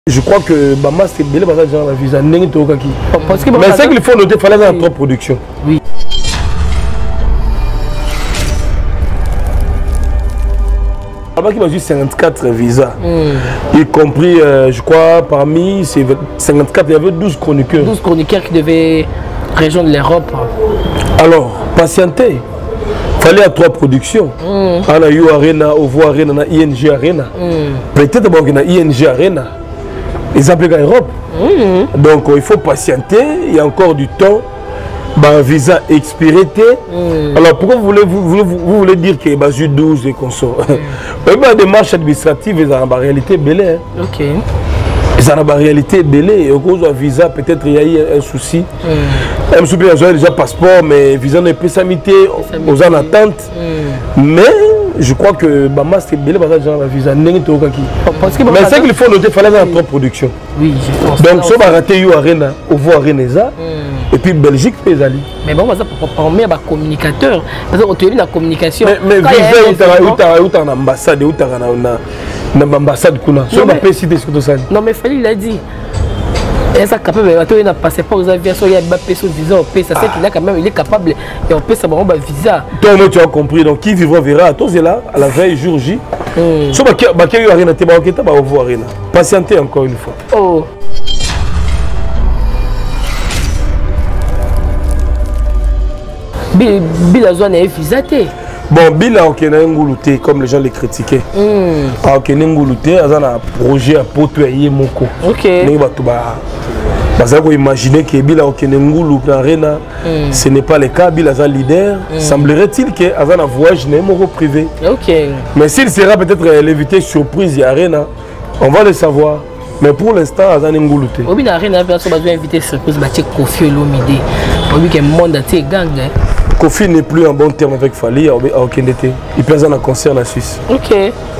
Je crois que Bama c'est belé parce que genre la visa n'est pas qui. Mais c'est qu'il faut noter, il fallait avoir trop de production. Oui. Bama qui m'a dit 54 visas, y compris, je crois, parmi ces 54, il y avait 12 chroniqueurs. 12 chroniqueurs qui devaient rejoindre l'Europe. Alors, patienter. Il fallait avoir 3 productions. On a eu Arena, Ovo Arena, ING Arena. Peut-être qu'il y a ING Arena. Ils appellent l'Europe. Donc il faut patienter, il y a encore du temps. Bah, visa expiré. Alors pourquoi vous voulez dire qu'il y a 12 et qu'on sort? Les démarches administratives, ils ont en réalité belé. Ok. Ils ont en réalité belé. Et au cause d'un visa, peut-être il y a eu un souci. Un souci, il y a déjà passeport, mais visa n'est pas samité aux en attente. Mais je crois que Bama c'est belé parce que genre la visa n'est pas qui. Mais c'est qu'il faut noter, il fallait avoir trop de production. Oui, je pense. Donc si on va rater You Arena, on voit Arena et puis Belgique peut aller. Mais bon, ça pour parler à communicateur, parce qu'on utilise la communication. Mais visa où tu as une ambassade, où tu as une ambassade kuna. Si on va pas citer sur tout ça. Non mais Fali l'a dit. Et ça capable de n'a passeport aux aviations, il y a pas de visa, ça c'est qu'il a quand même, il est capable et on peut savoir un visa. Toi tu as compris, donc qui vivra verra. Toi c'est là à la veille jour J. Si on va You Arena, tu vas voir Arena. Patienter encore une fois. Oh. Bila zone est visaté. Bon, Bila ok na nguluté comme les gens les critiquaient. Ah ok na nguluté, azana projet à potoyer moko. Ok. Ne ba to ba. Parce qu'on imaginer que Bila ok na ngulu Arena, ce n'est pas le cas. Bila est leader. Semblerait-il que azana voyage na moko privé. Ok. Mais s'il sera peut-être l'invité surprise à Arena, on va le savoir. Mais pour l'instant, azana nguluté. Obi na Arena va besoin invité surprise ba check Kofi Olomide. Obi que monde a té gang. Kofi n'est plus en bon terme avec Fali à Okendete. Il présente un concert en Suisse. Ok.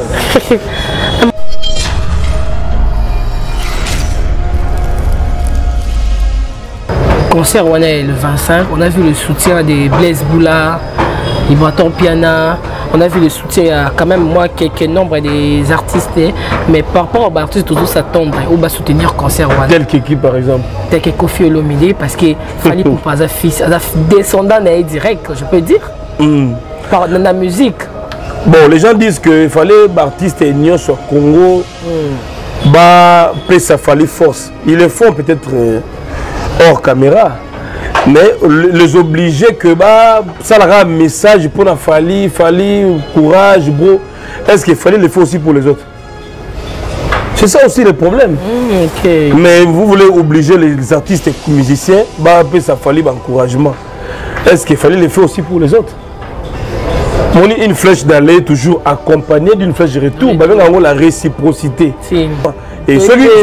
Concert on est le 25. On a vu le soutien de Blaise Boula, Ibraton Piana. On a vu le soutien à quand même moi quelques nombre des artistes. Mais par rapport aux artistes, toujours s'attendre on va soutenir concert. Tel qu'équipe par exemple. Tel que Kofi Olomide parce que Fali pour pas un fils, un descendant direct, je peux dire. Par la musique. Bon, les gens disent qu'il fallait artistes et nions sur Congo. Bah, ça fallait force. Ils le font peut-être hors caméra. Mais les obliger que bah, ça leur a un message pour la Fali, courage, bro. Est-ce qu'il fallait le faire aussi pour les autres? C'est ça aussi le problème. Mais vous voulez obliger les artistes et musiciens, bah, ça fallait encouragement. Est-ce qu'il fallait le faire aussi pour les autres? Une flèche d'aller toujours accompagnée d'une flèche de retour, bah, la réciprocité. Et ceux qui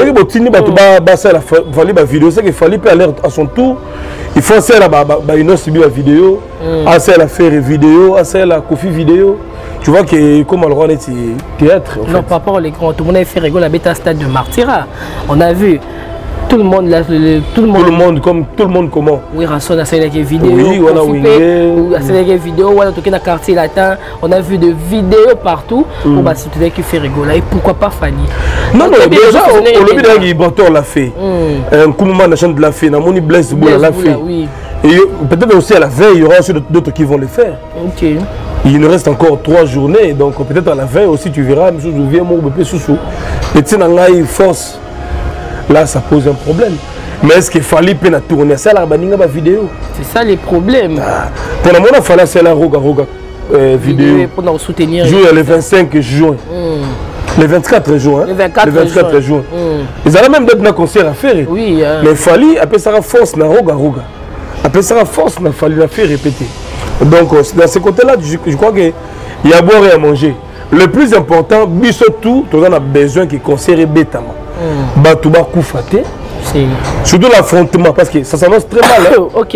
fallait la vidéo, c'est qu'il fallait aller à son tour. Il faut faire une autre vidéo, faire la faire vidéo, faire la Kofi vidéo. Tu vois que comme on est théâtre. Non, par rapport aux grands, tout le monde a fait rigoler à bêta stade de Martyra. On a vu tout le monde, tout le monde comment? Oui, Rasson a fait des vidéos. Oui, on a fait des vidéos. On a toqué dans le quartier latin. On a vu des vidéos partout. On va soutenir qui fait rigoler. Et pourquoi pas Fanny? Non, non, déjà, au lobby d'un Gibraltar l'a fait. Un coup de chante l'a fait. Namoni Blaise Boula l'a fait. Et peut-être aussi à la veille, il y aura aussi d'autres qui vont le faire. Ok. Il nous reste encore 3 journées. Donc peut-être à la veille aussi, tu verras. Je viens mon bébé sous. Et tu n'as force. Là, ça pose un problème. Mais est-ce qu'il fallait tourner ça la vidéo? C'est ça les problèmes. Pour le moment, il fallait faire la roga vidéo. Pour soutenir. Le 25 juin. Le 24 juin. Le 24 juin. Ils allaient même d'autres concert à faire. Oui. Mais il fallait appeler ça force na roga. Appeler ça force, il fallait la faire répéter. Donc, dans ce côté-là, je crois qu'il y a à boire et à manger. Le plus important, surtout, on a besoin qu'il concert bêtement. Batouba Koufate. Surtout l'affrontement, parce que ça s'annonce très mal. Hein? Ok.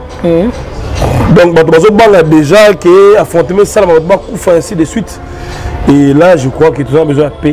Donc, Batouba déjà que affrontement, ça va Koufa ainsi de suite. Et là, je crois que tout a besoin de paix.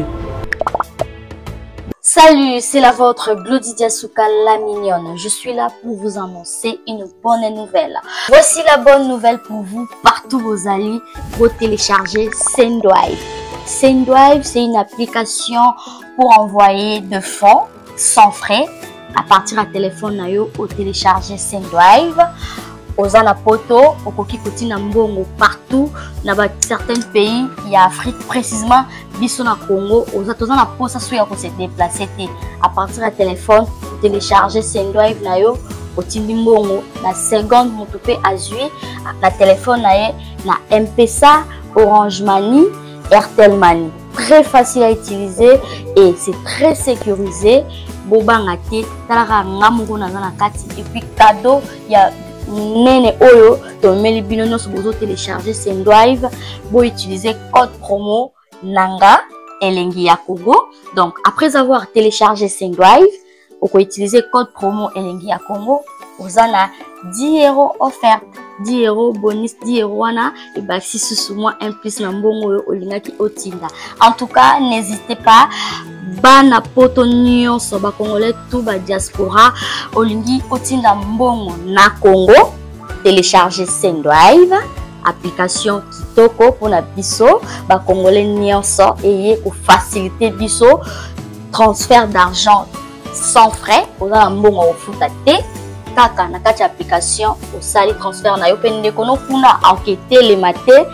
Salut, c'est la vôtre Glodidia Souka la mignonne. Je suis là pour vous annoncer une bonne nouvelle. Voici la bonne nouvelle pour vous, partout vos alliés, pour télécharger Sendwive. Sendwave, c'est une application pour envoyer de fonds sans frais à partir du téléphone nayo au télécharger Sendwave. Aux anapoto, au koki koti na mbongo partout dans certains pays, il y a Afrique précisément, biso na Congo, aux atozana na posa souya ko se déplacer à partir du téléphone, télécharger Sendwave nayo, au tindi mbongo na seconde motope azui na téléphone naye na M-Pesa, Orange Money, Airtel Money. Très facile à utiliser et c'est très sécurisé. Bobanga te talaka ngamungo na kati et puis cadeau, il y a nene oyo to meli bino no bozo télécharger Sendwave bo utiliser code promo nanga elengi ya Congo. Donc après avoir téléchargé Sendwave, vous pouvez utiliser code promo elengi ya Congo, vous en a 10 € offert, 10 € bonus, 10 € wana et bah si sous moi un plus na mbongo yo olingaki otinda. En tout cas, n'hésitez pas bana poto nyonso ba congolais tout ba diaspora olingi otinda mbongo na Congo, télécharger Sendwave, application kitoko pour na biso ba congolais nyonso et pour faciliter biso transfert d'argent sans frais pour la mbongo ofuta te kaka na kati application au sali transfert na yo pende kono kuna enquêter les maté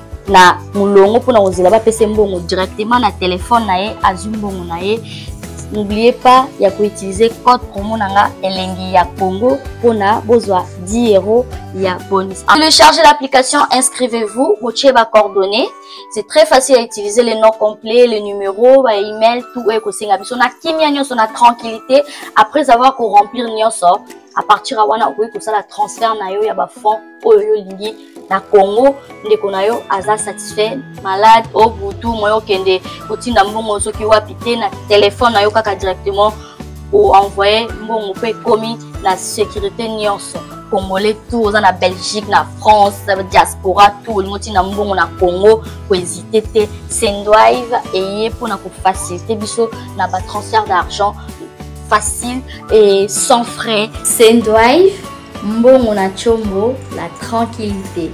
na mulongo pour na ozela ba pese mbongo directement na téléphone na ye azumbongo na ye. N'oubliez pas, il y a pour utiliser code promo nanga elengi ya Congo pour na bozwa 10 € ya bonus. Téléchargez l'application, inscrivez-vous, vous avez vos coordonnées. C'est très facile à utiliser, les noms complets, les numéros, les emails, tout est possible. On a kimia nyonso na tranquillité après avoir qu'on remplir nyonso. À partir de wana okoki kosala transfert na yo ya ba fonds oyo lingi na Congo ndeko na yo aza satisfait malade au butu moyo kende otinda mbongo soki wapi te na téléphone na yo kaka directement ou envoyer mbongo pe komi na sécurité nyonso congolais tout oza na Belgique na France diaspora tout otinda mbongo na Congo ko hésiter te Sendwave eye pour na ko faciliter biso na ba transfert d'argent facile et sans frais. Sendwave, mbongo na chombo, la tranquillité.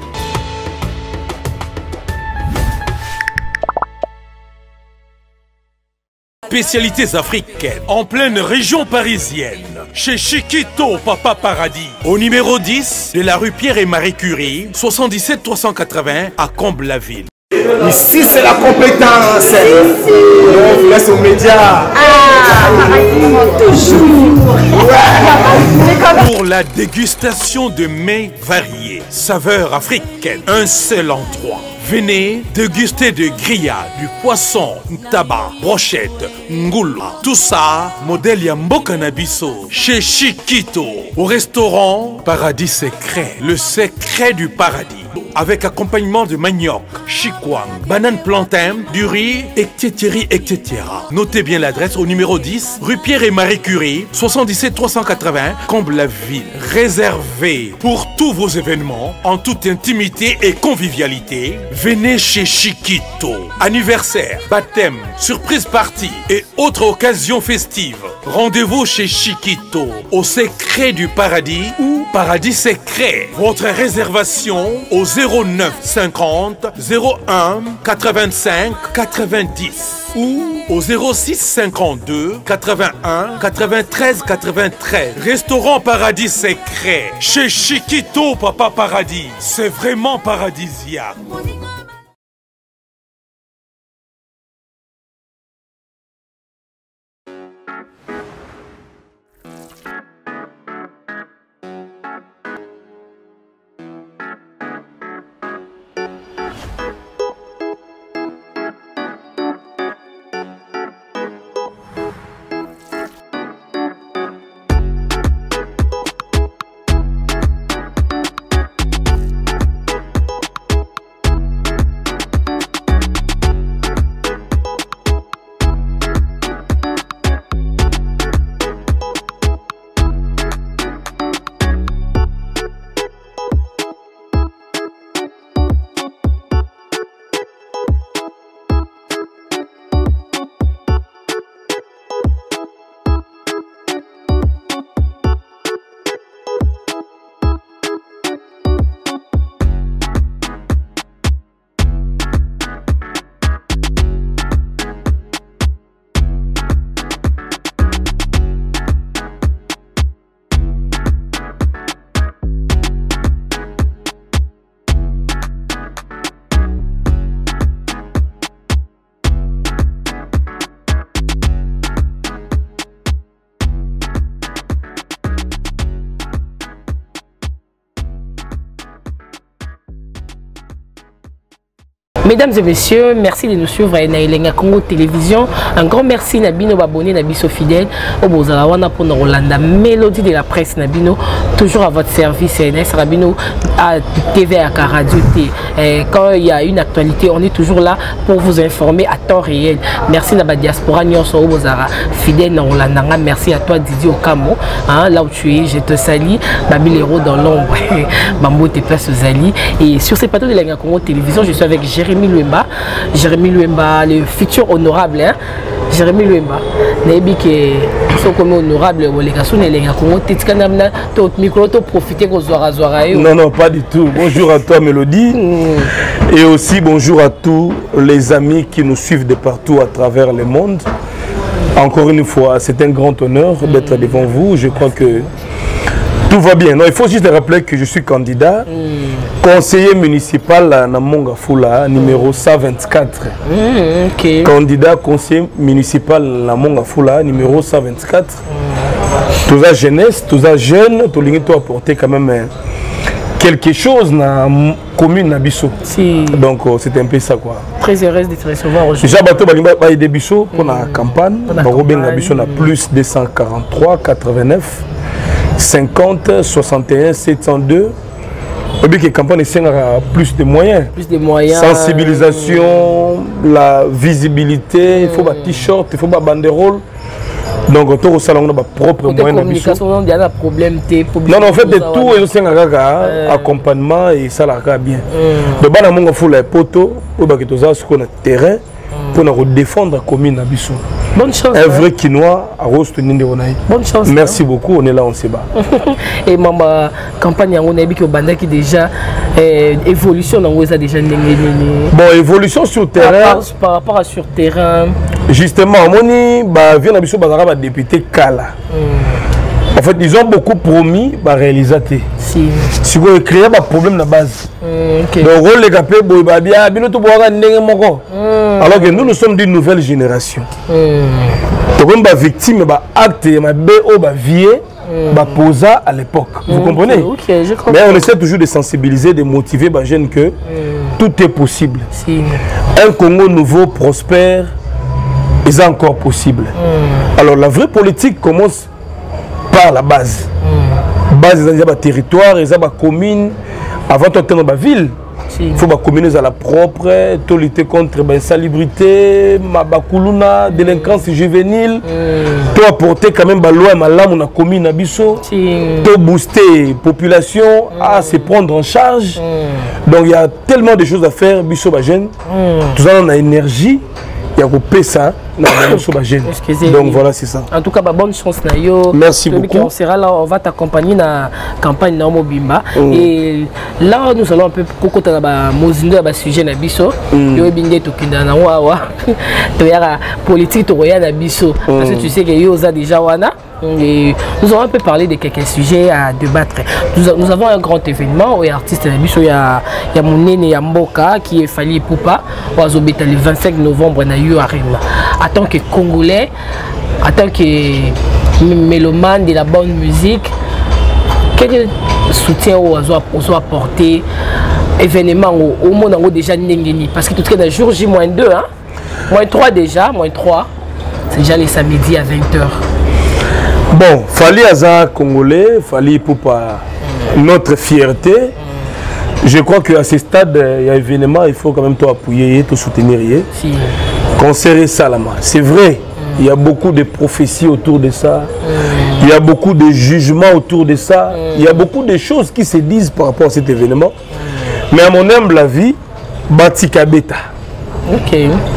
Spécialités africaines en pleine région parisienne, chez Chiquito Papa Paradis, au numéro 10 de la rue Pierre et Marie Curie, 77 380 à Comble-la-Ville. Ici, c'est la compétence. On vous laisse aux médias. Toujours. Pour la dégustation de mets variés, saveurs africaines, un seul endroit. Venez déguster de grillades, du poisson, tabac, brochette, ngoula. Tout ça, modèle Yamboka Nabiso, chez Chiquito, au restaurant Paradis Secret, le secret du paradis. Avec accompagnement de manioc, chikwang, banane plantain, du riz, etc. Notez bien l'adresse au numéro 10, rue Pierre et Marie Curie, 77 380, Comble-la-Ville. Réservé pour tous vos événements, en toute intimité et convivialité. Venez chez Chiquito. Anniversaire, baptême, surprise party et autres occasions festives. Rendez-vous chez Chiquito, au secret du paradis ou Paradis Secret. Votre réservation au 09 50 01 85 90 ou au 06 52 81 93 93. Restaurant Paradis Secret chez Chiquito Papa Paradis. C'est vraiment paradisiaque. Mesdames et messieurs, merci de nous suivre à Elenga Congo Télévision. Un grand merci Nabino abonné Nabiso fidèle au Bozalawana pour nous Rolanda Mélodie de la presse Nabino toujours à votre service NS Rabino à TV à Radio T. Quand il y a une actualité, on est toujours là pour vous informer à temps réel. Merci Naba Diaspora Nyonso au Bozara fidèle na Rolanda. Merci à toi Didier Okamo, hein, là où tu es, je te salue. Babi l'héros dans l'ombre, Bambo te place aux alliés. Et sur ces plateaux de Elenga Congo Télévision, je suis avec Jérémy Luemba, le futur honorable, hein? Jérémy Luemba. Naïbi qui sont comme honorable, les gars sont les gars comment t'es canamna, ton micro, t'as profité qu'on soit rasoiré. Non, pas du tout. Bonjour à toi Mélodie, et aussi bonjour à tous les amis qui nous suivent de partout à travers le monde. Encore une fois, c'est un grand honneur d'être devant vous. Je crois que tout va bien. Non, il faut juste rappeler que je suis candidat, conseiller municipal à Namonga Fula, numéro 124. Candidat conseiller municipal à Namonga Fula, numéro 124. Tous la jeunesse, tous les jeunes, tous les gens apporter quand même quelque chose dans la commune Nabiso. Si. Donc c'est un peu ça quoi. Très heureuse d'être recevoir aujourd'hui. Déjà, il y a des bichos pour la campagne. Robin Nabiso a plus 243, 89. 50, 61, 702. Et bien que la campagne a plus de moyens. Plus de moyens. Sensibilisation, la visibilité, il faut des t-shirts, il faut des banderoles. Donc, on a nos propres moyens. Communication, il y a un problème. Non, en fait, de tout, il y a un accompagnement et ça va bien. Donc, il faut les poteaux, il faut que nous terrain pour défendre la commune. Bonne chance. Un vrai quinois à Rose. Bonne chance. Merci beaucoup, on est là, on se bat. Et ma campagne, on a vu que Banda qui déjà évolution, on a déjà. Bon, évolution sur terrain. Par rapport à sur terrain. Justement, on vient à député Kala. En fait, ils ont beaucoup promis de réaliser. Si vous créez un problème de base. Donc, les gars, alors que nous sommes d'une nouvelle génération. Donc, on est victime d'actes, vie, posa à l'époque. Vous comprenez? Je comprends. Mais on essaie toujours de sensibiliser, de motiver les jeunes que tout est possible. Un Congo nouveau, prospère, est encore possible. Alors, la vraie politique commence par la base. Base des territoires, des communes, avant de dans la ville. Il faut que les communes soient propres, lutter contre l'insalubrité, la délinquance juvénile, apporter quand même la loi dans la commune, booster la population à se prendre en charge. Donc il y a tellement de choses à faire, tout ça on a énergie. Il y a coupé ça donc voilà, c'est ça. En tout cas, bonne chance Nayo. Merci beaucoup. On sera là, on va t'accompagner dans la campagne Namo Bimba. Et là, nous allons un peu côté la mozindo à sujet na biso. Yo bindé to kinda na wa. To yara politique to roya na biso. Parce que tu sais que yo za déjà wana. Et nous allons un peu parler de quelques sujets à débattre. Nous avons un grand événement où il y a artiste il y a mon aîné Yamboka qui est Fali Poupa le 25 novembre na Arena. En tant que Congolais, en tant que mélomane de la bonne musique, quel soutien on a apporté événement au monde en déjà n'engeni parce que tout est dans jour J-2 hein, -3 déjà, -3 c'est déjà les samedis à 20h. Bon, Fali Aza Congolais, Fali Poupa, notre fierté. Je crois qu'à ce stade, il y a un événement, il faut quand même appuyer, te soutenir. Concert Salama. C'est vrai, il y a beaucoup de prophéties autour de ça. Il y a beaucoup de jugements autour de ça. Il y a beaucoup de choses qui se disent par rapport à cet événement. Mais à mon humble avis, Batika Beta. Ok.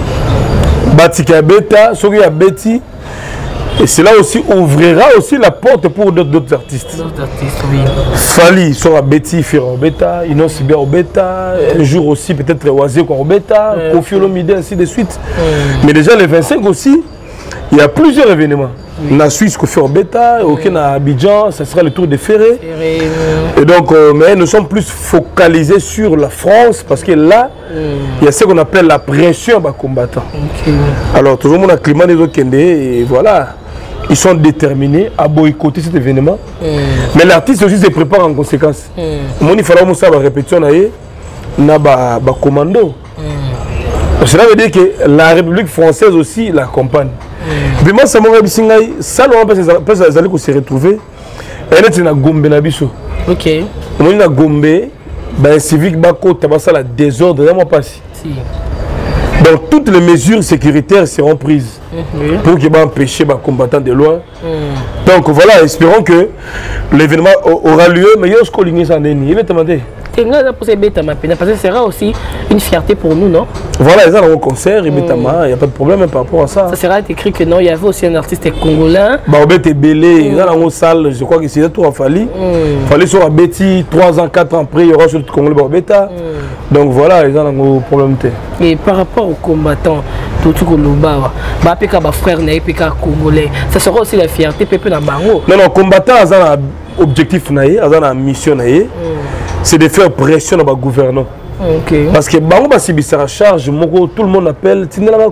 Batika Beta, ce qu'il y a Betty. Et cela aussi ouvrira aussi la porte pour d'autres artistes. D'autres artistes, oui. Fali sera Betty Ferro Beta, Inos Sibia Beta, un jour aussi peut-être Oazé Beta, Kofi Olomide, ainsi de suite. Mais déjà le 25 aussi, il y a plusieurs événements. La Suisse Kofi Beta, à Abidjan, ça sera le tour de Ferré. Et donc, mais nous sommes plus focalisés sur la France parce que là, il y a ce qu'on appelle la pression des combattants. Alors, tout le monde a climat des autres et voilà. Ils sont déterminés à boycotter cet événement. Mais l'artiste aussi se prépare en conséquence. Il faut que la répétition na commando. Cela veut dire que la République française aussi l'accompagne. Mais moi, ça m'a dit ça, on peut se retrouver. Elle est dans Gombe na biso. Ok. On est dans Gombe, ben civique bako tabasa la désordre là moi passe. Si. Donc toutes les mesures sécuritaires seront prises pour que empêcher les combattants de loin. Donc voilà, espérons que l'événement aura lieu, mais il y a ce qu'on il va demander. Parce que ce sera aussi une fierté pour nous, non? Voilà, ils ont un concert, il n'y a pas de problème par rapport à ça. Ça sera écrit que non, il y avait aussi un artiste congolais. Babet est belé, il y a une salle, je crois que c'est tout à Fali. Fali sur Abeti, 3 ans, 4 ans après, il y aura sur le Congolais Babeta. Donc voilà, ils ont un problème. Et par rapport aux combattants, tout le frère congolais, ça sera aussi la fierté Pepe Nabango. Non, non, combattants, ils ont un objectif, ils ont une mission. C'est de faire pression dans le gouvernement. Parce que Bango Basibisa à charge, tout le monde appelle,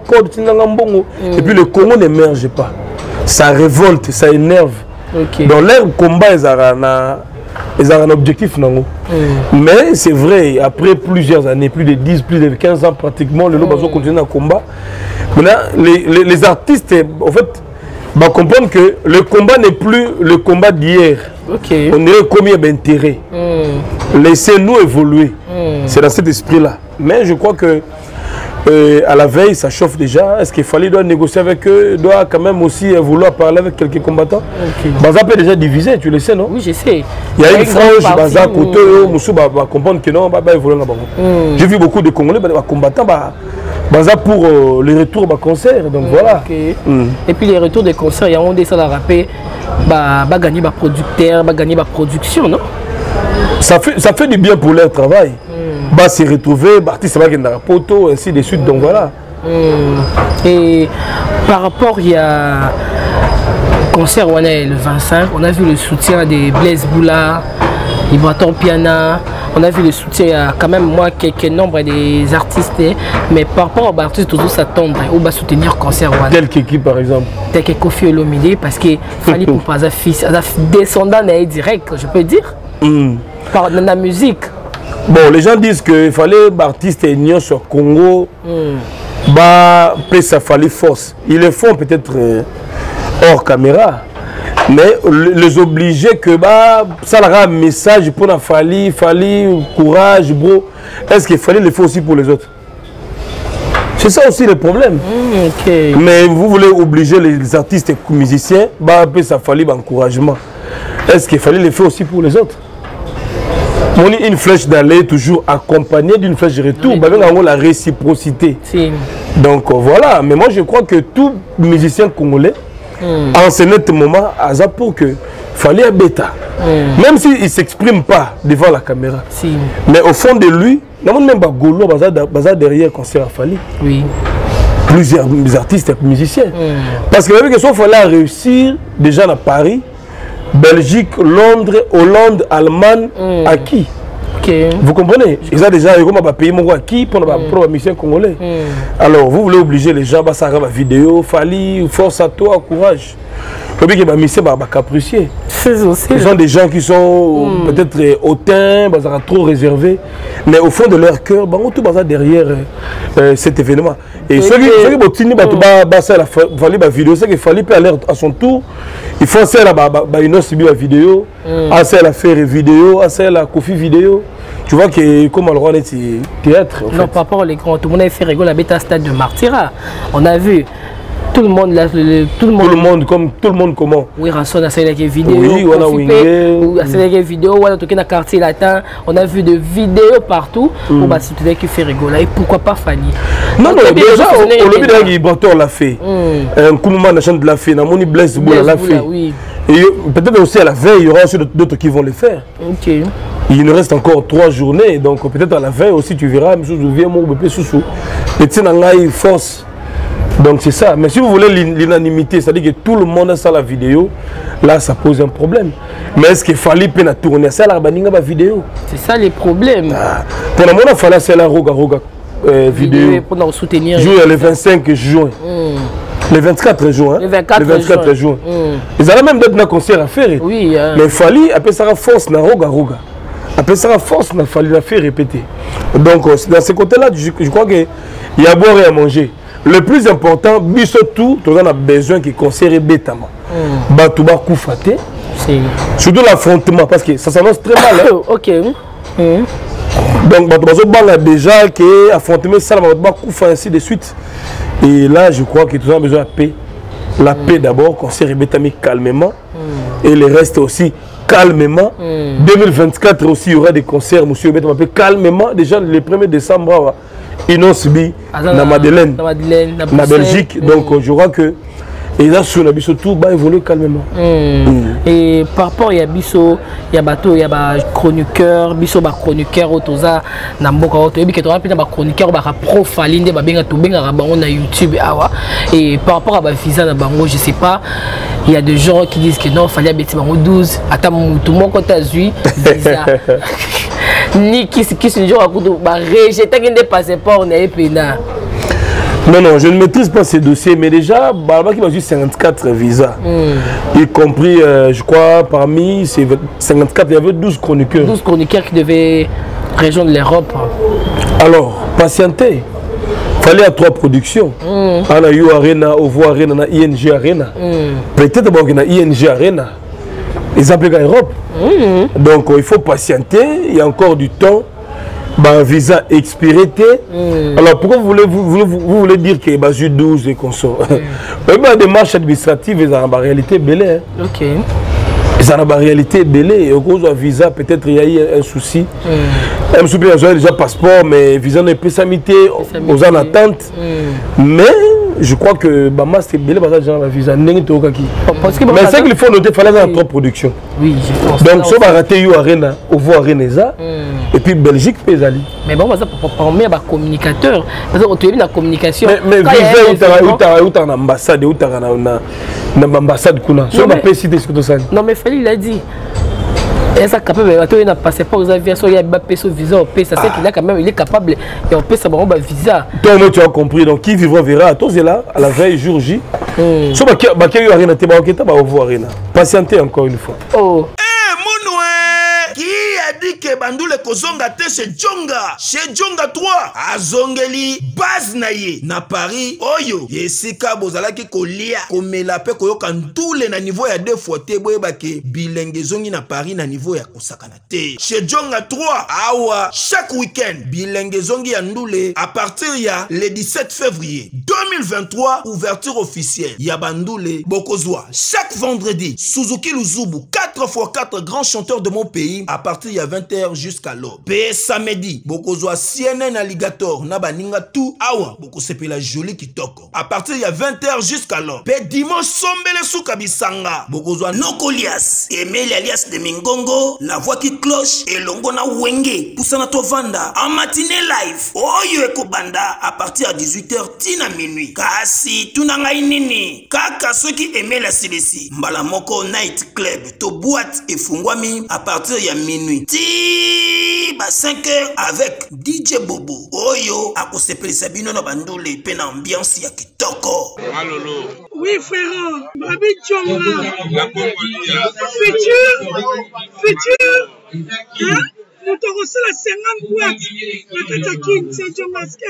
et puis le Congo n'émerge pas. Ça révolte, ça énerve. Dans leur combat, ils ont un objectif. Mais c'est vrai, après plusieurs années, plus de 10, plus de 15 ans pratiquement, le Lobazo continue à combat. Maintenant, les artistes, en fait, comprendre que le combat n'est plus le combat d'hier. On est combien d'intérêt. Laissez-nous évoluer. C'est dans cet esprit-là. Mais je crois que à la veille, ça chauffe déjà. Est-ce qu'il fallait négocier avec eux, doit quand même aussi vouloir parler avec quelques combattants? Baza peut déjà diviser, tu le sais, non? Oui, je sais. Il y a une frange, Baza côté, Moussou va comprendre que non, évoluer là-bas. J'ai vu beaucoup de Congolais, combattants, Baza pour les retours au concert. Donc voilà. Et puis les retours des concerts, il y a un des salles à rapper, gagner ma producteur, gagner ma production, non? Ça fait du bien pour leur travail. Se retrouver, artiste va gagner poto, ainsi de suite. Donc voilà. Et par rapport, il y a concert où on est le 25, on a vu le soutien des Blaise Boula, Ibraton Piana. On a vu le soutien à quand même moi quelques nombres des artistes, mais par rapport aux artistes toujours s'attendre on va soutenir le concert. Tel qu'équipe par exemple. Tel que Kofi Olomide parce qu'il fallait pour pas fils, descendant direct, je peux dire. Par la musique. Bon, les gens disent qu'il fallait artistes et nions sur Congo, ça fallait force. Ils le font peut-être hors caméra. Mais les obliger que ça leur a un message pour la fallait courage, bro. Est-ce qu'il fallait le faire aussi pour les autres? C'est ça aussi le problème. Mais vous voulez obliger les artistes et musiciens, ça fallait encouragement. Est-ce qu'il fallait le faire aussi pour les autres? On a une flèche d'aller toujours accompagnée d'une flèche de retour. La réciprocité. Donc voilà. Mais moi je crois que tout musicien congolais, en ce moment, a pour que fallait bêta. Même s'il ne s'exprime pas devant la caméra. Mais au fond de lui, même Golo, derrière concert à Fali. Plusieurs artistes et musiciens. Parce que il fallait réussir déjà à Paris, Belgique, Londres, Hollande, Allemagne, à qui? Vous comprenez? Ils ont déjà payé mon acquis pour la mission congolaise. Alors, vous voulez obliger les gens à faire la vidéo, Fali, force à toi, courage. Il y a mission capricieux. Ce sont des gens qui sont peut-être hautains, trop réservés, mais au fond de leur cœur, tout derrière cet événement. Et ceux qui fallait la vidéo, c'est qu'il fallait aller à son tour. Il faut faire une vidéo, la faire vidéo, la Kofi vidéo. Tu vois que comme on est théâtre. Non, par rapport aux grands, tout le monde a fait rigoler à Beta Stade de Martyra. On a vu. Tout le monde, tout le monde comment? Oui, Ranson a fait des vidéos. Oui, on a fait des vidéos. On a toqué dans le quartier latin. On a vu des vidéos partout. On va se dire qu'il fait rigoler. Et pourquoi pas Fanny? Non, non, déjà, au lobby d'un Gibraltar l'a fait. Un Koumouma Nachan l'a fait. Namoni Blaise Boula l'a fait. Et peut-être aussi à la veille, il y aura aussi d'autres qui vont le faire. Il nous reste encore 3 journées. Donc peut-être à la veille aussi, tu verras. Je viens mon bébé sous. Petit Nangaï force. Donc c'est ça. Mais si vous voulez l'unanimité, c'est-à-dire que tout le monde a ça la vidéo, là ça pose un problème. Mais est-ce qu'il fallait peine tourner ça la vidéo? C'est ça les problèmes. Pour le moment, il fallait faire la roga vidéo. Pour nous soutenir. Le 25 juin. Le 24 juin. Le 24 juin. Ils allaient même d'autres concert à faire. Oui. Mais il fallait appeler ça force na roga. Après ça force, il fallait la faire répéter. Donc dans ce côté-là, je crois que il y a à boire et à manger. Le plus important, tout on a besoin qui concerne Betama. Batouba Koufate. Surtout l'affrontement, parce que ça s'annonce très mal. Hein? Ok. Donc, Batouba déjà que affrontement ça, Batouba Koufa ainsi de suite. Et là, je crois que tout a besoin de paix. La paix d'abord, concerne Betama calmement. Et le reste aussi calmement. 2024 aussi, il y aura des concerts, monsieur Betama calmement. Déjà, le 1er décembre, ils ont subi na Madeleine, na Belgique. Donc, je crois que et là, sur la biso, tout va évoluer calmement. Et par rapport à Bisso, il y a bateau, il y a chroniqueur, Bisso, chroniqueur, Otoza, Namboka, Oto, et puis tu as un chroniqueur, profiling, na YouTube. Et par rapport à visa, je sais pas, il y a des gens qui disent que non, il fallait mettre 12, attends, tout le monde quand tu as vu, visa. Ni qui se dit, rejeter des passeports, on est pénal. Non, je ne maîtrise pas ces dossiers, mais déjà, Barba qui m'a dit 54 visas, y compris, je crois, parmi ces 54, il y avait 12 chroniqueurs. 12 chroniqueurs qui devaient rejoindre l'Europe. Alors, patienter. Il fallait à 3 productions. On a eu Arena, Ovo Arena, ING Arena. Peut-être qu'il y a ING Arena. Ils appellent l'Europe. Donc, il faut patienter, il y a encore du temps. Visa expiré. Alors pourquoi vous voulez dire que j'ai 12 et qu'on sort? Les démarches administratives, ils ont en réalité belé. Ok. Ils ont en réalité belé. Au cause de visa, peut-être il y a eu un souci. Un souci, il y a déjà passeport, mais visa n'est pas samité aux en attente. Mais je crois que Bama c'est belé parce que la visa n'est pas OK. Mais c'est qu'il faut noter, il fallait avoir 3 productions. Oui, je pense. Donc ça va rater You Arena, Ovo Arena. Et puis Belgique, Pézali. Mais bon, ça pour former un communicateur. Parce que tu es dans la communication. Mais visa, où tu as une ambassade, où tu as une ambassade. Non, mais Fali l'a dit. Et ça capable de passer pas aux avions, il y a un visa au pays. Ça c'est qu'il a quand même, il est capable et on peut savoir un visa. Toi, tu as compris. Donc, qui vivra verra. Toi, c'est là, à la veille, jour J. Si tu as une arena, patientez encore une fois. Oh. Qui a dit que Bandoule Kozonga te chez Djonga 3 azongeli base naye na Paris oyo yesika bozalaki kolia komela pe koyoka ntule na niveau ya 2 fois te boyeba ke bilenge zongi na Paris na niveau ya kosakana te chez Djonga 3 awa chaque week-end bilenge zongi ya ndule à partir ya le 17 février 2023 ouverture officielle ya Bandoule Bokozwa chaque vendredi Suzuki Luzubu 4x4 grands chanteurs de mon pays à partir de 20h jusqu'à l'aube. Pe samedi, Bokozwa CNN Alligator na baninga tout awa boko sepe la jolie kitoko. À partir de 20h jusqu'à l'aube. Pe dimanche sombele souka bisanga. Bokozwa Nokolias, Emile alias de Mingongo, la voix qui cloche et longo na wenge. Poussana to vanda en matinée live. Oyo eko banda à partir de 18h tina minuit. Kasi tunanga inini. Kaka ceux qui aimaient la CDC. Mbala moko night club to boîte et fungwami à partir de minuit. Ti ba 5h avec DJ Bobo. Oyo akosepeli sabino na bandule pe na ambiance ya kitoko. Malolo. Oui frère, Babi Djonga. Futur. Hein? Nous t'avons reçu la 50 boîtes. La Katakin, c'est Djonga.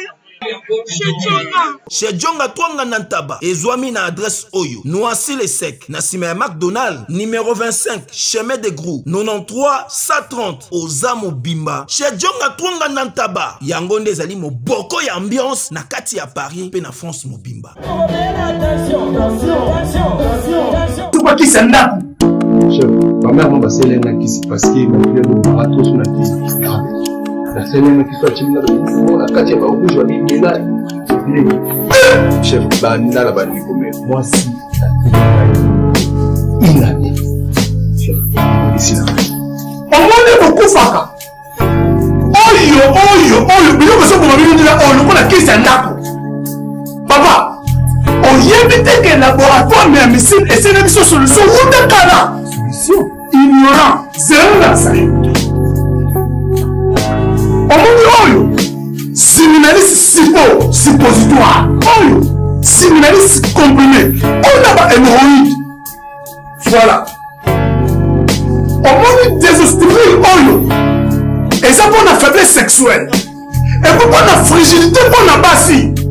Chez Djonga Twanga Nantaba, Ezwami na adresse Oyo, Noisy les Secs, Nassime McDonald, numéro 25, chemin de Grou, 93 130, Ozamo Bimba. Chez Djonga Twanga Nantaba, Yangonde Zali mo boko ya ambiance, na kati ya Paris, pe na France mo Bimba. Tout pas qui s'en a. Chef, ma mère m'a passé l'un qui parce qu'il m'a fait le bateau sur la tête. La semaine qui soit chimna la katia ba rouge wa bingela chef banda la bandi comme moi si il a dit chef ici là on m'a beaucoup faka oyo bilo ko so ko mabili ndila on ko la kisa ndako papa on yebite que laboratoire mais missile et c'est une solution ou de kana solution ignorant zéro la ça. Oyo, séminaliste suppositoire. Oyo, séminaliste comprimé. On a pas hémorroïde. Voilà. On m'a désostérile. Oyo. Et ça pour la faiblesse sexuelle. Et pour la fragilité pour la bassie.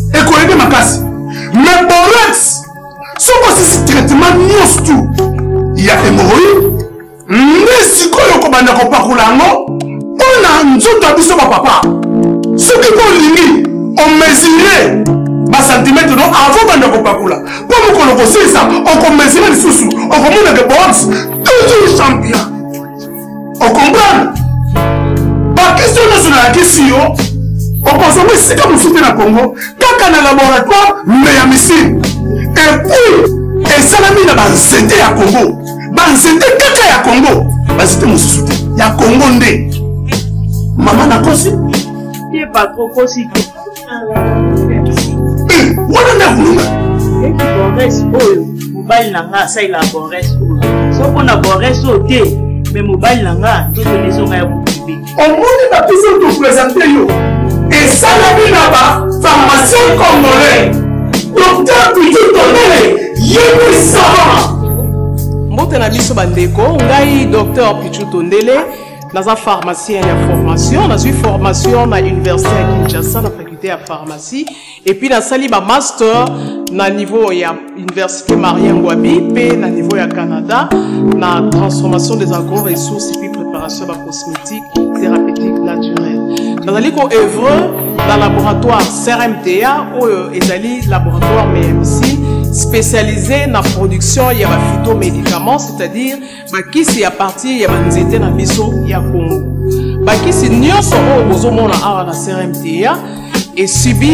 et qu'on ma casse. Mais borex, si on passe ce traitement nyonso, il y a hémorroïdes, mais si on a un parcours, on a un jour d'habitude papa. Ce qui est on mesurait ma centimètre avant de parcours. Pour nous connaître ça, on mesurait les sous, on commande des bonds, toujours champion. On comprend? Par question nationale, question, on consomme ici comme nous sommes dans le Congo, quand on a un laboratoire, mais à missile. Et puis, et ça l'a mis dans le CD à Congo. Dans le CD, caca à Congo. C'était mon soutien. Il y a Congo ndé. Maman n'a pas su. Il n'est pas trop possible. On a un boulot. Et qui boresse, mobile n'a ça il a boresse. Sauf qu'on a boresse au thé, mais mobile n'a tout les gens à vous. On monte la puissance de vous présenter. Et ça l'a mis là-bas, pharmacien congolais. Docteur Pitou Tondele, Yémi Savant. Mbote na biso bandeko, ngai Docteur Pitou Tondele, naza pharmacien ya formation, nazui formation na université ya Kinshasa na faculté ya pharmacie et puis na sali ba master na niveau ya université Marien Ngouabi pe na niveau ya Canada na transformation des agro-ressources et puis préparation de cosmétiques thérapeutiques naturelles. Nazali ko œuvre dans le laboratoire CRMTA ou ezali laboratoire MMC spécialisé dans la production de phytomédicaments, c'est-à-dire qui à partir de banzete na biso ya Congo. Qui si nyonso o bozomona awa na CRMTA et subir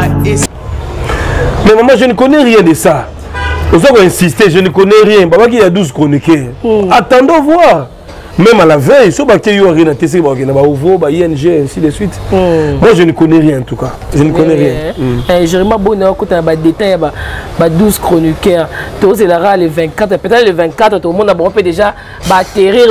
Mais maman, je ne connais rien de ça. Vous avez insisté, je ne connais rien. Papa qui a 12 chroniqueurs. Attendons voir. Même à la veille, si vous avez rien à tester, vous avez ING, ainsi de suite. Moi, je ne connais rien en tout cas. Je ne connais rien. Jérémy Bonheur, quand on a des détails, 12 chroniqueurs. Tous les le 24, peut-être le 24, tout le monde a déjà atterrir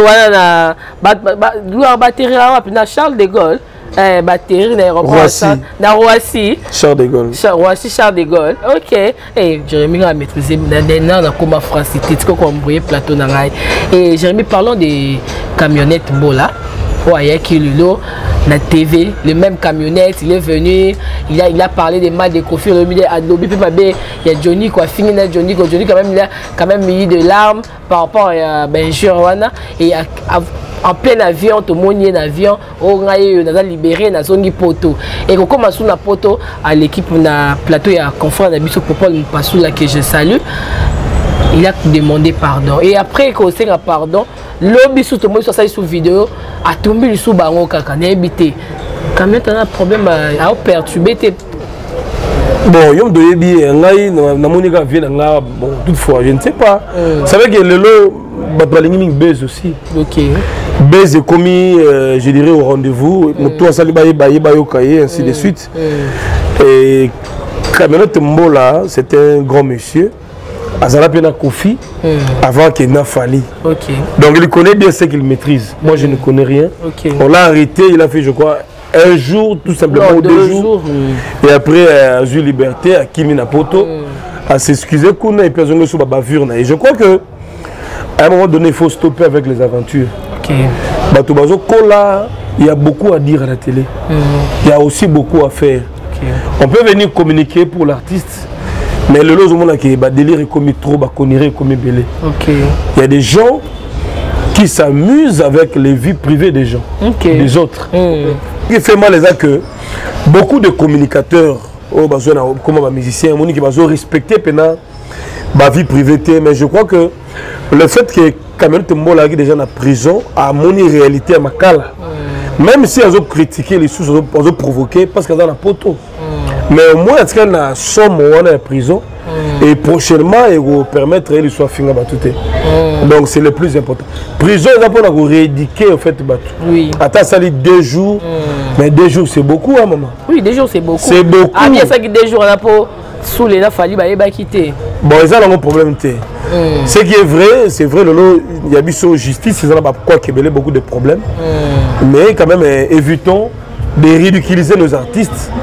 à Charles de Gaulle. Batterie na Roissy Charles de Gaulle Roissy Charles de Gaulle. Ok. Et Jérémy a maîtrisé dans comme francité tu comme envoyer plateau na ngai. Et Jérémy, parlons des camionnettes Bola. Ouais, qui Lulo la TV, le même camionnette, il est venu, il a parlé des mal de Kofi Olomide Adobe, puis il y a Johnny quoi, fini Johnny quand même il a quand même mis de larmes par rapport à Benjouana et en plein avion, tout le monde est en avion, on a libéré na zone poto et quand commence na poto à l'équipe na plateau il y a confrère na biso Popol Mpasula que je salue. Il a demandé pardon et après qu'on s'est pardon l'objet sous tout le monde sur ça sous vidéo a tombé sous bango kaka n'habité quand même un problème à perturber tes bon yom doyebi ngai na monika vient nga bon toutefois je ne sais pas ça veut que le lot balingi base aussi ok base commis je dirais au rendez-vous toi sali bayokaye ainsi de suite et Kamenote Mbola c'était un grand monsieur Azala Pena Kofi avant qu'il n'a fallu. Okay. Donc il connaît bien ce qu'il maîtrise. Moi je ne connais rien. Okay. On l'a arrêté, il a fait je crois un jour, tout simplement, ou 2 jours. Et après a eu liberté à Kimina Poto à s'excuser et puis à sur bavure. Et je crois que à un moment donné il faut stopper avec les aventures. Batubazo Kola, il y a beaucoup à dire à la télé. Il y a aussi beaucoup à faire. On peut venir communiquer pour l'artiste. Mais le lot monde qui est délire est commis trop, connerie commis belé. Il y a des gens qui s'amusent avec les vies privées des gens, des autres. Ce qui fait mal c'est que beaucoup de communicateurs, comme les musiciens, qui vont respecter la vie privée. Mais je crois que le fait que Kamenote Mbola est déjà en prison a mon réalité à Makala. Même si ils ont critiqué les sous, ils ont provoqué parce qu'ils ont la poteau. Mais au moins, est-ce qu'il y a une somme en prison et prochainement, il va permettre qu'ils soient finis à battre. Donc, c'est le plus important. Prison, ils vont rééduquer en fait. Oui. Attends, ça dit 2 jours. Mais 2 jours, c'est beaucoup, hein, maman. Oui, 2 jours, c'est beaucoup. C'est beaucoup. Ah, bien ça qui 2 jours, on a pas sous les fallu quitter. Bon, ils ont un problème. Ce qui est vrai, c'est vrai, il y a eu sur justice, ils ont quoi qu'il y a beaucoup de problèmes. Mais quand même, évitons de ridiculiser nos artistes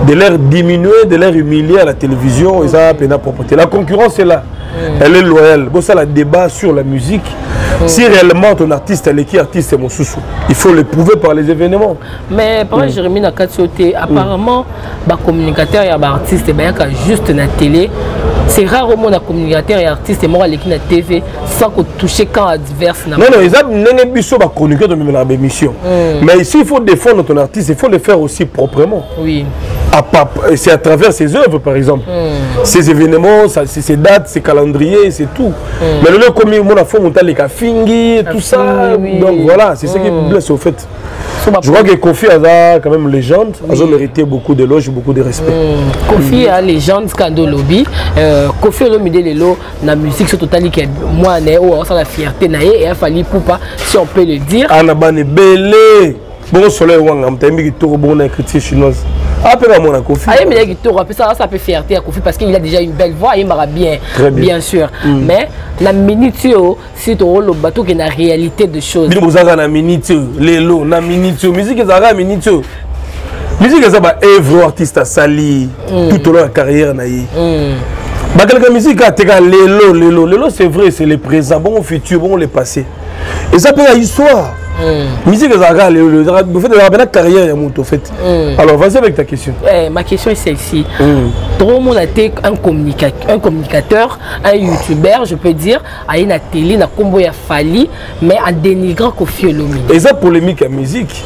de l'air diminuer, de l'air humilier à la télévision, et ça a peine à propreté. La concurrence est là, elle est loyale. Bon, ça, le débat sur la musique, si réellement ton artiste est qui artiste est mon sous-sous, il faut le prouver par les événements. Mais par exemple, Jérémy Nakatioté, apparemment, les communicateurs et les artistes, ils juste na télé. C'est rare au monde les communicateurs et les artistes et moi qui na TV sans qu'on touche quand adverse. Non, non, ils ont des chroniqueurs de la émission. Mais ici, il faut défendre ton artiste, il faut le faire aussi proprement. Oui. C'est à travers ses œuvres, par exemple. Ses événements, ses dates, ses calendriers, c'est tout. Mais le comme on a fait monter les kafingi, tout ça. Oui. Donc voilà, c'est ce qui me blesse au fait. Je crois que Kofi a quand même légende, a mérité beaucoup d'éloges, beaucoup de respect. Kofi a légende scandale lobby. Kofi a mis l'élo la musique sur total que moi on a la fierté naïe et il a fallu pour pas si on peut le dire. Ana bane belé. Bon soleil wanga mtambi qui tourne bon critique chinoise. Après mon Kofi. Ah mais qui tourne ça peut fierté à Kofi parce qu'il a déjà une belle voix, il m'a bien sûr. Mais la minute si tu le bateau qui est la réalité de choses. Bino bozanga na minute lelo na minute musique ezanga minute. Musique ezaba œuvre artiste sali tout au long de la carrière naïe. Quelques musique a lelo c'est vrai, c'est le présent, bon le futur, bon le passé. Et ça peut être l'histoire. Musique ezanga lelo, vous faites la carrière en fait. Alors vas-y avec ta question. Ma question est celle-ci. Tout le monde a été un communicateur, un youtubeur, je peux dire, à une télé, na combo ya Fali, mais en dénigrant Kofi Olomide. Et ça polémique à musique.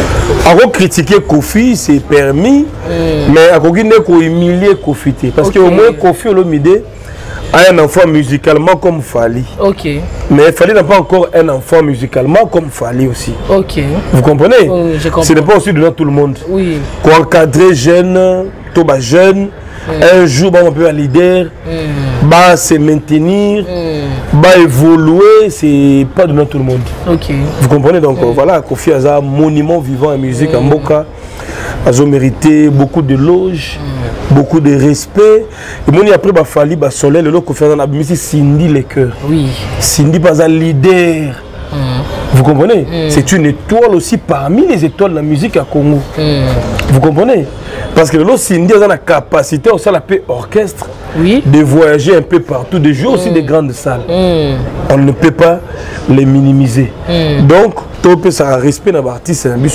À critiquer Kofi, c'est permis, mais à humilier Kofi. Parce qu'au moins Kofi Olomide a un enfant musicalement comme Fali. Ok. Mais Fali n'a pas encore un enfant musicalement comme Fali aussi. Ok. Vous comprenez? Je comprends. Ce n'est pas aussi de tout le monde. Oui. Pour encadrer jeune, tout bas jeune, un jour on peut un leader, bah se maintenir, bah évoluer, c'est pas de tout le monde. Ok. Vous comprenez? Donc voilà, Kofi a un monument vivant en musique en Mboka. Ils ont mérité beaucoup d'éloges, beaucoup de respect. Et moi, après, il fallait que Soleil, le Kofi a mis Cindy les cœurs. Oui. Cindy pas un leader. Vous comprenez? C'est une étoile aussi parmi les étoiles de la musique à Congo. Vous comprenez? Parce que le Cindy a la capacité aussi à la paix orchestre de voyager un peu partout, de jouer aussi des grandes salles. On ne peut pas les minimiser. Donc, tout peut ça respect dans l'artiste et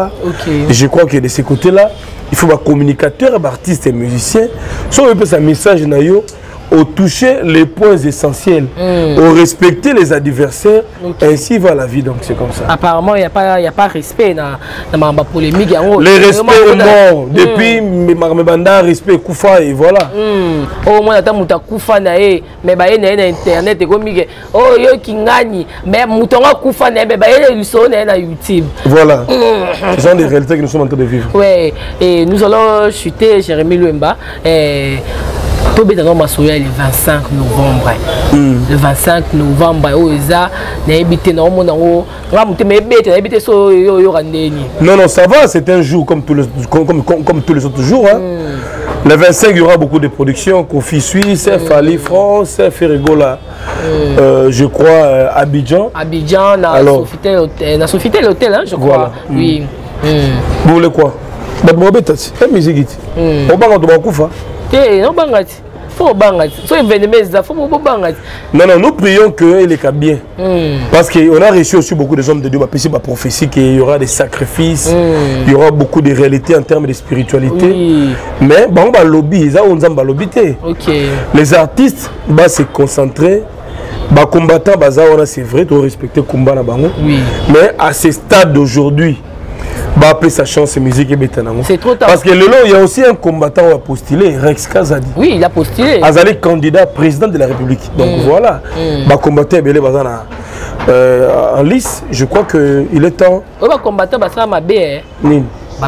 je crois que de ce côté-là, il faut un communicateur, un artiste et musicien. Si on peut un message au toucher les points essentiels, au respecter les adversaires, ainsi va la vie, donc c'est comme ça. Apparemment, il n'y a pas respect dans ma polémique. Le respect est mort. Depuis mes bandas, respect Koufa et voilà. Au moins, tu as Koufa, mais il y a Internet, oh, yo Kingani, mais Moutonga Koufa, mais il y a YouTube. Voilà. Ce sont des réalités que nous sommes en train de vivre. Oui, et nous allons chuter Jérémy Luemba. Le 25 novembre. Le 25 novembre, non, non, ça va, c'est un jour comme tous les autres jours. Hein. Le 25, il y aura beaucoup de productions. Kofi Suisse, Fali France, Ferregola, je crois, Abidjan. Abidjan, na Sofitel l'hôtel, hein, je crois. Voilà. Oui. Vous voulez quoi? La musique. On va non, non, nous prions qu'il est bien. Parce qu'on a reçu aussi beaucoup de hommes de Dieu, ma prophétie qu'il y aura des sacrifices, il y aura beaucoup de réalités en termes de spiritualité. Mais on va lobby, les artistes vont se concentrer. Les combattants, c'est vrai, tu dois respecter le combat. Mais à ce stade d'aujourd'hui, bah appeler sa chance musique et c'est trop tard. Parce que le long il y a aussi un combattant qui a postulé, Rex Kazadi. Oui, il a postulé. Azali candidat président de la République. Donc voilà. Bah combattant belé bazana en lice, je crois que il est temps. On va combattre ça ma bé. Nin.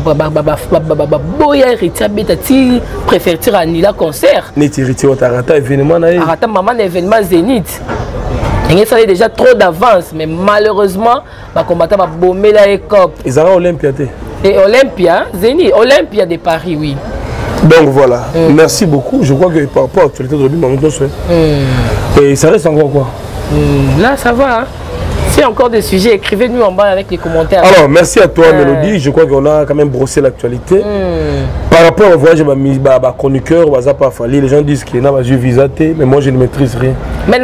Boya Ritabeta ti préfère-tu annuler concert. Ni tiriti otarata événement na. Arata maman événement Zénith. Il y a déjà trop d'avance, mais malheureusement, les combattants vont bomber la écope. Ils auront Olympia. Et Olympia, Zénith, Olympia de Paris, oui. Donc voilà, merci beaucoup. Je crois que par rapport à l'actualité de Robin, et ça reste encore quoi? Là, ça va. Hein? Si encore des sujets, écrivez-nous en bas avec les commentaires. Alors, merci à toi, Mélodie. Je crois qu'on a quand même brossé l'actualité. Par rapport au voyage, chroniqueur, les gens disent qu'il y a un visa, mais moi je ne maîtrise rien. Mais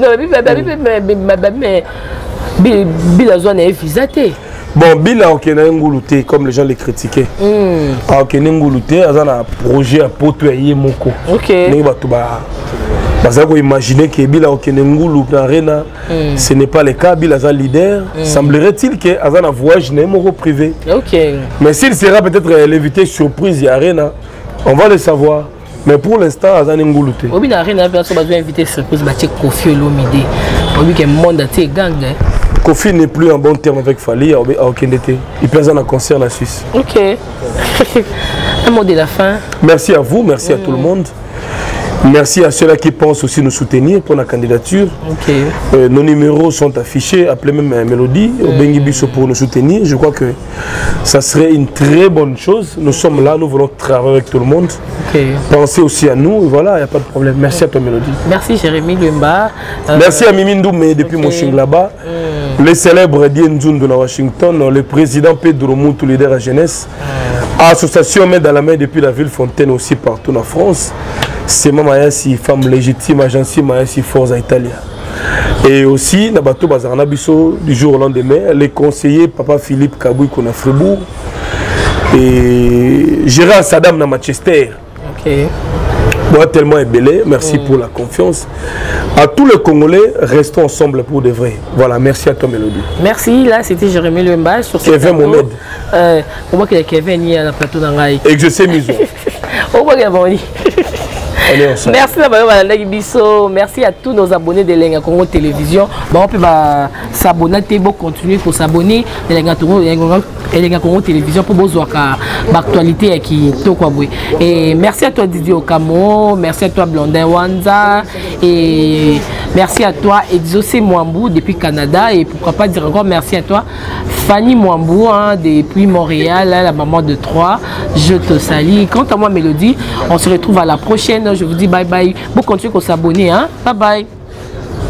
bon, Bila Ngoulouté, comme les gens les critiquaient. Ngoulouté, il y a un projet à Poto et Moko. Ok. Parce qu'on imaginer que Bila Ngoulouté, ce n'est pas le cas. Bila est un leader. Semblerait-il qu'il y ait un voyage privé. Ok. Mais s'il sera peut-être l'invité surprise, il y a rien. On va le savoir. Mais pour l'instant, il y a un Ngoulouté. Il y a un invité surprise, Kofi Olomide. Il y a un monde de gang. Kofi n'est plus en bon terme avec Fali à Okendete. Il présente un concert en la Suisse. Ok. Un mot de la fin. Merci à vous, merci à tout le monde. Merci à ceux-là qui pensent aussi nous soutenir pour la candidature. Okay. Nos numéros sont affichés, appelez même Mélodie, au Bengibiso pour nous soutenir. Je crois que ça serait une très bonne chose. Nous sommes là, nous voulons travailler avec tout le monde. Okay. Pensez aussi à nous, voilà, il n'y a pas de problème. Merci à toi Mélodie. Merci Jérémy Lumba. Merci à Mimi Ndoumé depuis mon ching là-bas. Le célèbre Dien Nzundu de Washington, le président Pedro Moutou, leader à jeunesse. Association main dans la main depuis la ville Fontaine aussi partout en France. C'est Mamayasi, femme légitime, agence Mamayasi Forza Italia. Et aussi, Nabato Bazarnabiso, du jour au lendemain, les conseillers Papa Philippe Kabouy qu'on a Fribourg et Gérard Saddam à Manchester. Ok. Moi, tellement ébélé, merci pour la confiance. À tous les Congolais, restons ensemble pour de vrai. Voilà, merci à toi Mélodie. Merci, là c'était Jérémy Lumba sur ce Kevin Mohamed. Pour moi, Kevin y a la plateau d'Angaï. Et que je sais Miso. Au revoir, merci à tous nos abonnés de Lenga Congo Télévision. On peut s'abonner, continuer pour s'abonner de Lenga Congo Télévision pour voir l'actualité qui est. Et merci à toi Didier Okamo, merci à toi Blondin Wanza et merci à toi Exaucé Mwambou depuis Canada et pourquoi pas dire encore merci à toi Fanny Mwambou depuis Montréal, la maman de 3. Je te salue. Quant à moi Mélodie, on se retrouve à la prochaine. Je vous dis bye bye. Vous continuez à s'abonner. Bye bye.